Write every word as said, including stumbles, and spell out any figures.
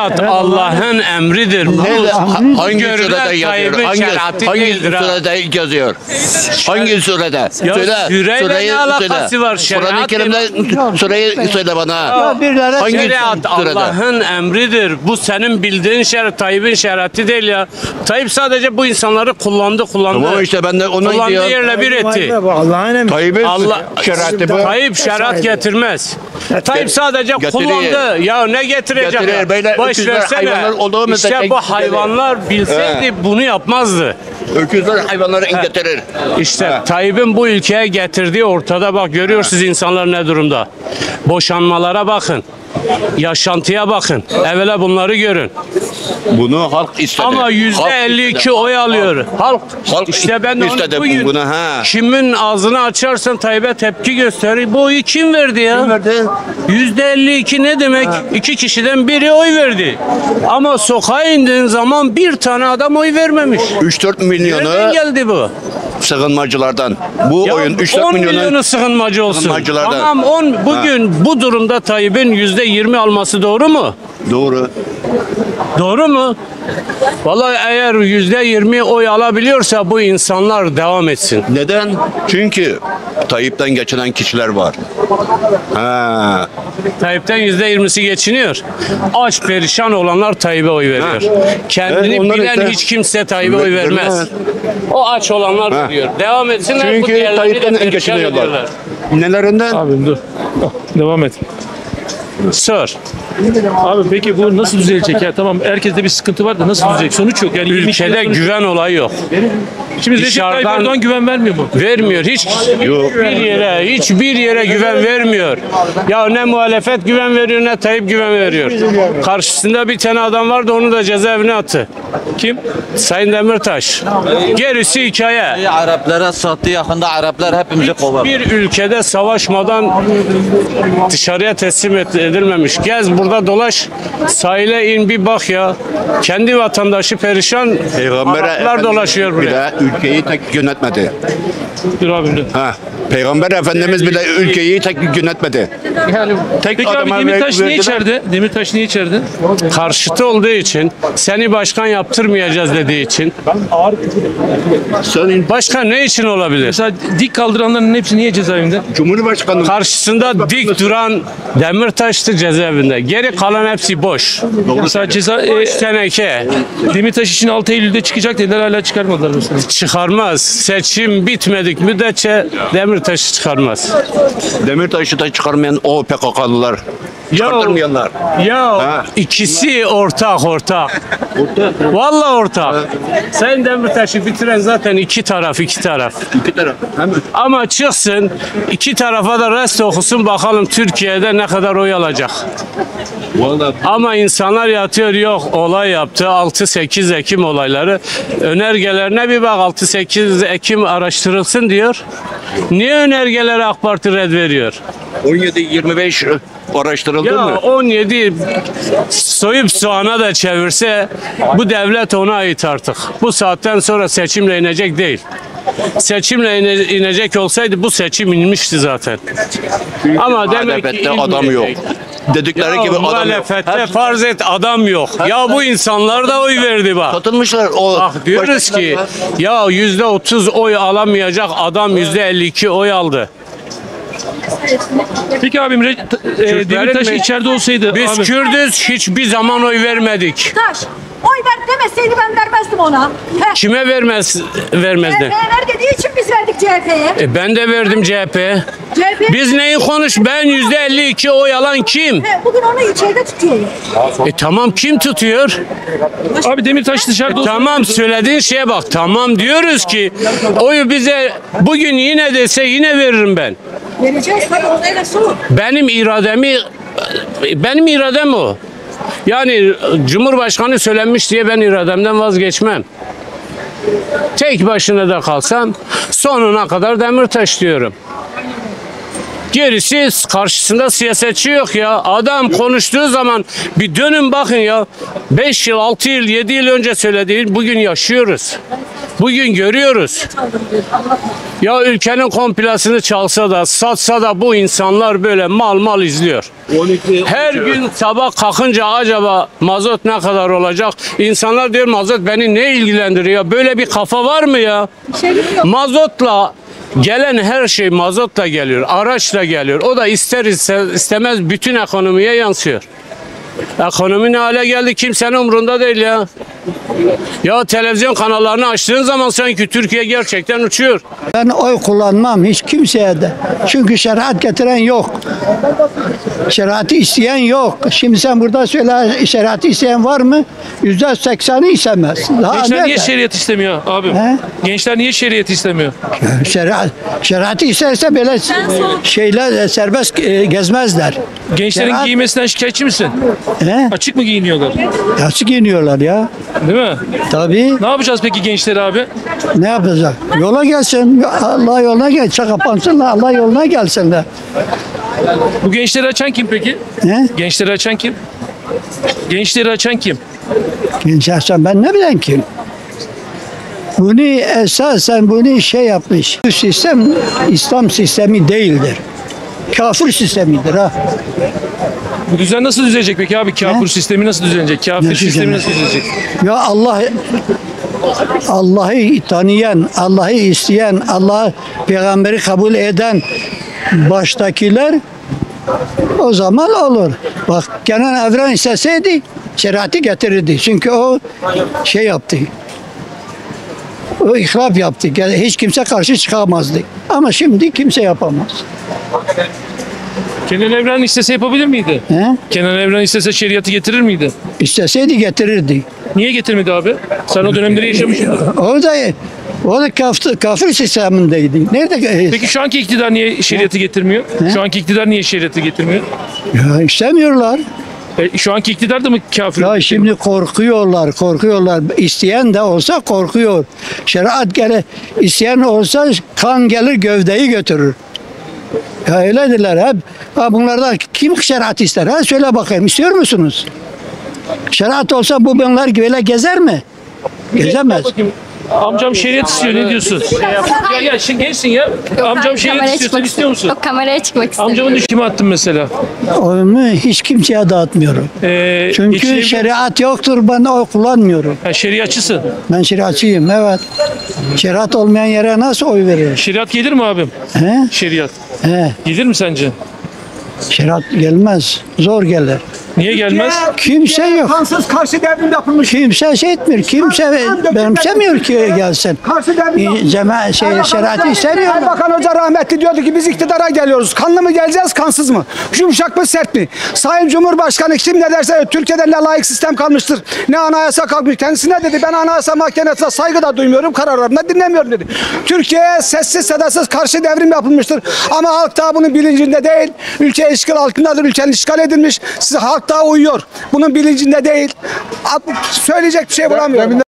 Şeriat Allah'ın emridir. Nerede, ha- hangi görülen surede yazıyor? Tayyip'in Hangi, şeriatı hangi değildir ha. surede yazıyor? Hangi surede? Ya söyle. süreyle Sureyi ne alakası söyle. var? Kur'an-ı Şeriat Kerim'de sureyi söyle bana. Ya birileri Hangi Şeriat surede? Allah'ın emridir. Bu senin bildiğin şeriat, Tayyip'in şeriatı değil ya. Tayyip sadece bu insanları kullandı, kullandı. Tamam işte ben de onu Kullandığı diyorum. yerle bir etti. Bu Allah'ın emri. Tayyip'in Allah şeriatı bu. Tayyip şeriat getirmez. Tayyip sadece Getiriyor. kullandı. Ya ne getirecek? Getiriyor. ya? Böyle Boş öküzler, versene. hayvanlar olduğu İşte müddetçe bu getiriyor. hayvanlar bilseydi bunu yapmazdı. Öküzler hayvanları getirir. İşte Tayyip'in bu ülkeye getirdiği ortada, bak görüyorsunuz insanlar ne durumda. Boşanmalara bakın. Yaşantıya bakın. Evvela bunları görün. Bunu halk istedi. Ama yüzde Halk elli iki istedi. oy alıyor. Halk. Halk İşte ben de istedi onu bugün bunu, ha. kimin ağzını açarsan Tayyip'e tepki gösterir. Bu oyu kim verdi ya? Kim verdi? yüzde elli iki ne demek? İki kişiden biri oy verdi. Ama sokağa indiğin zaman bir tane adam oy vermemiş. üç dört Nereden milyonu geldi bu? sığınmacılardan. Bu Ya oyun üç dört on milyonu milyonu sığınmacı olsun. sığınmacılardan. Tamam on bugün bu durumda Tayyip'in yüzde yirmi alması doğru mu? doğru. Doğru mu? Vallahi eğer yüzde yirmi oy alabiliyorsa bu insanlar devam etsin. Neden? Çünkü Tayyip'ten geçinen kişiler var. Ha. Tayyip'ten yüzde yirmisi geçiniyor. Aç perişan olanlar Tayyip'e oy veriyor. Kendini Evet, onlar bilen işte- hiç kimse Tayyip'e oy vermez. Vermez. O aç olanlar Ha. veriyor. Devam etsinler. bu Çünkü diğerleri de Tayyip'ten perişan geçiniyorlar. ediyorlar. Nelerinden? Abim dur. Devam et. Sor. Abi peki bu nasıl düzelecek ya? Tamam herkeste bir sıkıntı var da nasıl düzelecek? Sonuç yok. Yani yirmi iki Ülkede sonuç yok. güven olayı yok. Şimdi Recep Tayyip dışarıdan- Erdoğan güven vermiyor mu? Vermiyor. Hiç bir yere, hiçbir yere güven vermiyor. Ya ne muhalefet güven veriyor ne Tayyip güven veriyor. Karşısında bir tane adam vardı, onu da cezaevine attı. Kim? Sayın Demirtaş. Gerisi hikaye. Araplara sattı, yakında Araplar hepimizi kovar. Bir ülkede savaşmadan dışarıya teslim et- edilmemiş. Gez burada dolaş, sahile in bir bak ya. Kendi vatandaşı perişan, Peygamber Araplar Efendimiz dolaşıyor buraya. bile ülkeyi tek yönetmedi. Dur abim dur. Ha. Peygamber Efendimiz bile ülkeyi tek yönetmedi. Tek Peki abi adama Demirtaş ver- niye verdiler. içeride? Demirtaş niye içeride? Karşıtı olduğu için, seni başkan yaptırmayacağız dediği için. Senin Başka ne için olabilir? Mesela dik kaldıranların hepsi niye cezaevinde? Cumhurbaşkanı Karşısında dik duran Demirtaş'tı cezaevinde. Geri kalan hepsi boş. Mesela ceza e, Teneke Demirtaş için altı Eylül'de çıkacak dediler hala çıkarmadılar mesela. çıkarmaz. Seçim bitmedik müddetçe Demirtaş'ı çıkarmaz. Demirtaş'ı da çıkarmayan o P K K'lılar. Çıkartmayanlar. Ya Ha. ikisi ortak ortak. Vallahi ortak. Sayın Demirtaş'ı bitiren zaten iki taraf iki taraf. İki taraf. Hem Ama çıksın iki tarafa da rest okusun bakalım Türkiye'de ne kadar oy alacak. Vallahi Ama insanlar yatıyor yok olay yaptı altı sekiz Ekim olayları. Önergelerine bir bak altı sekiz Ekim araştırılsın diyor. Niye önergelere AK Parti red veriyor? on yedi yirmi beş araştırıldı Ya mı? on yedi soyup soğana da çevirse bu devlet ona ait artık. Bu saatten sonra seçimle inecek değil. Seçimle ine- inecek olsaydı bu seçim inmişti zaten. Ama demek ki Muhalefette adam yok. inmeyecek. Dedikleri Ya gibi adam yok. muhalefette farz et adam yok. Ya bu insanlar da oy verdi bak. Katılmışlar. O Bak diyoruz ki ya yüzde otuz oy alamayacak adam yüzde elli iki oy aldı. Peki abim Re- e, Demirtaş mi? içeride olsaydı Biz abi, Kürdüz hiçbir zaman oy vermedik. Taş. Oy ver demeseydi ben vermezdim ona. Heh. Kime vermez vermezdi? C H P'ye ver dediği için biz verdik C H P'ye. E ben de verdim C H P'ye. C H P Biz neyi konuş? Ben yüzde elli iki oy alan kim? He, bugün onu içeride tutuyorlar. E tamam kim tutuyor? abi Demirtaş dışarıda olsaydı Tamam söylediğin şeye bak. Tamam diyoruz ki oyu bize bugün yine dese yine veririm ben. Vereceğiz tabii o öyle soğuk. Benim irademi benim iradem o. Yani Cumhurbaşkanı söylenmiş diye ben irademden vazgeçmem. Tek başına da kalsam sonuna kadar Demirtaş diyorum. Gerisi karşısında siyasetçi yok ya. Adam konuştuğu zaman bir dönün bakın ya. beş yıl, altı yıl, yedi yıl önce söylediği bugün yaşıyoruz. Bugün görüyoruz. Ya ülkenin komplasını çalsa da satsa da bu insanlar böyle mal mal izliyor. Her gün sabah kalkınca acaba mazot ne kadar olacak? İnsanlar diyor mazot beni ne ilgilendiriyor? Böyle bir kafa var mı ya? Mazotla gelen her şey mazotla geliyor, araçla geliyor. O da ister istemez bütün ekonomiye yansıyor. Ekonomi ne hale geldi kimsenin umrunda değil ya. Ya televizyon kanallarını açtığın zaman sanki Türkiye gerçekten uçuyor. Ben oy kullanmam hiç kimseye de. Çünkü şeriat getiren yok. Şeriatı isteyen yok. Şimdi sen burada söyle şeriatı isteyen var mı? Yüzde sekseni istemez. Daha Gençler niye nerede? şeriat istemiyor abi? He? Gençler niye şeriat istemiyor? Şeriat, şeriatı isterse böyle şeyler serbest e, gezmezler. Gençlerin Şeriat- giymesinden şikayetçi misin? He? Açık mı giyiniyorlar? Açık giyiniyorlar ya. Değil mi? Tabii. Ne yapacağız peki gençler abi? Ne yapacak? Yola gelsin. Allah yoluna gelsin. Kapansınlar. Allah yoluna gelsinler. Bu gençleri açan kim peki? He? Gençleri açan kim? Gençleri açan kim? Şahsen ben ne bileyim ki? Bunu esasen bunu şey yapmış. Bu sistem İslam sistemi değildir. Kafir sistemidir ha. Bu düzen nasıl düzelecek peki abi? Kafir He? sistemi nasıl düzelecek? Kafir Ne sistemi düzeni? nasıl düzelecek? Ya Allah Allah'ı tanıyan, Allah'ı isteyen, Allah'ı peygamberi kabul eden baştakiler o zaman olur. Bak Kenan Evren isteseydi şeriatı getirirdi. Çünkü o şey yaptı. O ihlaf yaptı. Yani hiç kimse karşı çıkamazdı. Ama şimdi kimse yapamaz. Kenan Evren istese yapabilir miydi? He? Kenan Evren istese şeriatı getirir miydi? İsteseydi getirirdi. Niye getirmedi abi? Sen o dönemleri yaşamışsın. O da o da kafir, kafir sistemindeydi. Nerede? Peki şu anki iktidar niye şeriatı getirmiyor? Şu anki iktidar niye şeriatı getirmiyor? Ya istemiyorlar. E, şu anki iktidar da mı kafir? Ya şimdi korkuyorlar, korkuyorlar. İsteyen de olsa korkuyor. Şeriat gele, isteyen olsa kan gelir gövdeyi götürür. Ya öyledirler hep. Ha bunlardan kim şeriat ister? Ha söyle bakayım istiyor musunuz? Şeriat olsa bu bunlar böyle gezer mi? Gezemez. Bakayım. Amcam şeriat istiyor ne diyorsun? Ya gel şimdi gençsin ya. Amcam şeriat Kameraya istiyor sen çıkmak istiyor musun? Yok, kameraya çıkmak istedim. Amcamın düştü kime attın mesela? Oyumu hiç kimseye dağıtmıyorum. Ee, Çünkü geçinebiliyor musun? şeriat yoktur ben oy kullanmıyorum. Ha, şeriatçısın. Ben şeriatçıyım evet. Şeriat olmayan yere nasıl oy veririm? Şeriat gelir mi abim? He? Şeriat. He. Gelir mi sence? Şeriat gelmez. Zor gelir. Niye gelmez? Kimse yok. Kansız karşı devrim yapılmış. Kimse şey etmiyor. Kimse benimsemiyor ki gelsin. Karşı devrim Cema şey şeriatı istemiyor. Erbakan Hoca rahmetli diyordu ki biz iktidara geliyoruz. Kanlı mı geleceğiz, kansız mı? Yumuşak mı, sert mi? Sayın Cumhurbaşkanı kim ne derse Türkiye'de ne layık sistem kalmıştır, ne anayasa kalmış. Kendisi ne dedi? Ben anayasa mahkemesine saygı da duymuyorum, kararlarını dinlemiyorum dedi. Türkiye'ye sessiz sedasız karşı devrim yapılmıştır. Ama halk daha bunun bilincinde değil. Ülke işgal altındadır, ülkenin işgal edilmiş. Siz halk daha uyuyor. Bunun bilincinde değil. Söyleyecek bir şey bulamıyorum.